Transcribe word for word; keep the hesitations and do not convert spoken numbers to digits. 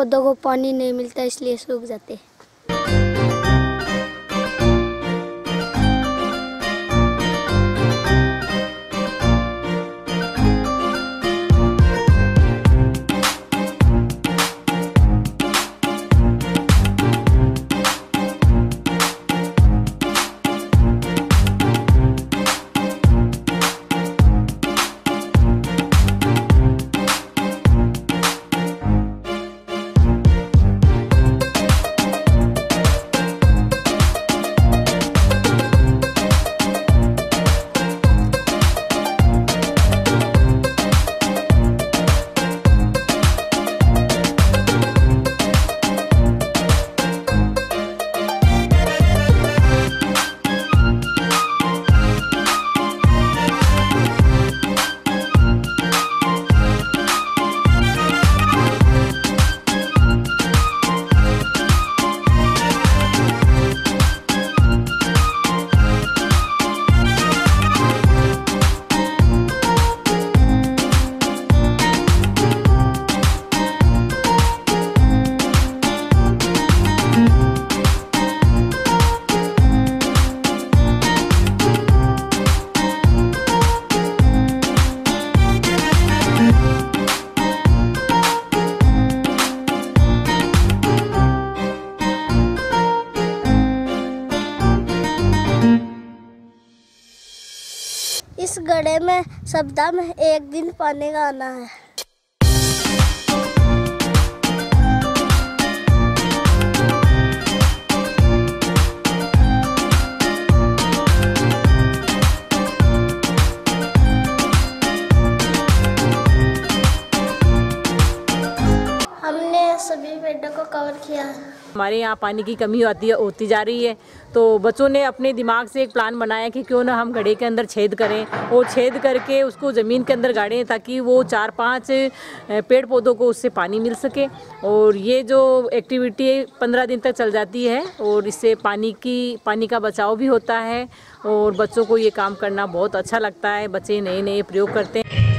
पौधों को पानी नहीं मिलता इसलिए सूख जाते हैं। इस गड्ढे में सप्ताह में एक दिन पानी का आना है। हमने सभी पेड़ों को कवर किया। हमारे यहाँ पानी की कमी आती है होती जा रही है, तो बच्चों ने अपने दिमाग से एक प्लान बनाया कि क्यों ना हम गड्ढे के अंदर छेद करें और छेद करके उसको ज़मीन के अंदर गाड़ें ताकि वो चार पांच पेड़ पौधों को उससे पानी मिल सके। और ये जो एक्टिविटी पंद्रह दिन तक चल जाती है और इससे पानी की पानी का बचाव भी होता है और बच्चों को ये काम करना बहुत अच्छा लगता है। बच्चे नए नए प्रयोग करते हैं।